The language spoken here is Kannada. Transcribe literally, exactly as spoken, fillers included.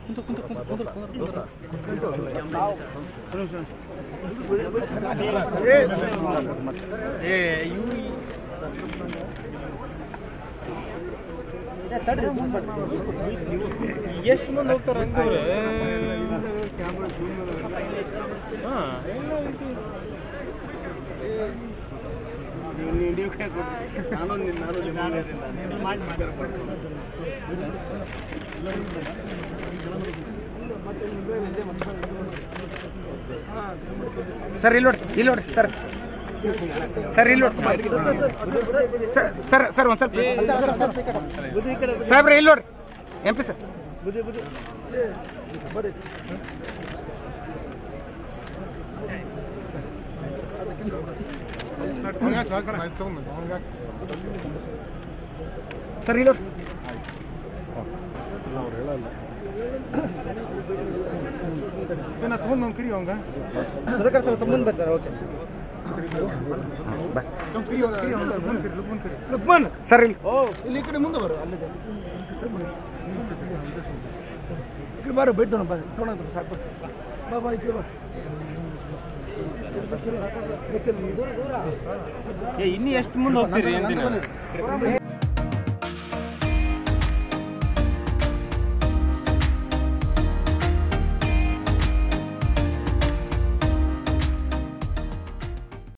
ಎಷ್ಟು ಮಂದಿ ಹೋಗ್ತಾರೆ ಅಂತವ್ರೆ ಸರ್ ಇಲ್ಲಿ ನೋಡಿ ಇಲ್ಲಿ ನೋಡಿ ಸರ್ ಸರ್ ಇಲ್ಲಿ ನೋಡಿ ಸರ್ ಸರ್ ಒಂದು ಸ್ವಲ್ಪ ಸಾಹೇಬ್ರೆ ಇಲ್ಲಿ ನೋಡಿ ಎಂ ಪಿ ಸರ್ ಸರ್ ಇಲ್ಲಿ ತಗೊಂಡು ನಾವು ಕರಿ ಅವಂಗ ಸರ್ ಮುಂದೆ ಬರ್ರಿ ಸರ್ ಓಕೆ ಸರ್ ಇಲ್ಲಿ ಇಲ್ಲಿ ಈ ಕಡೆ ಮುಂದೆ ಬರು ಅಲ್ಲಿ ಈ ಕಡೆ ಬಾರು ಬಿಟ್ಟು ಬಾ ತೊಗೊಂಡು ಸಾಕು ಬಾ ಬಾ ಈ ಕಡೆ ಬಾ ಇನ್ನೂ ಎಷ್ಟು ಮುಂದೆ ಹೋಗ್ತೀರಿ ಎಂದಿನ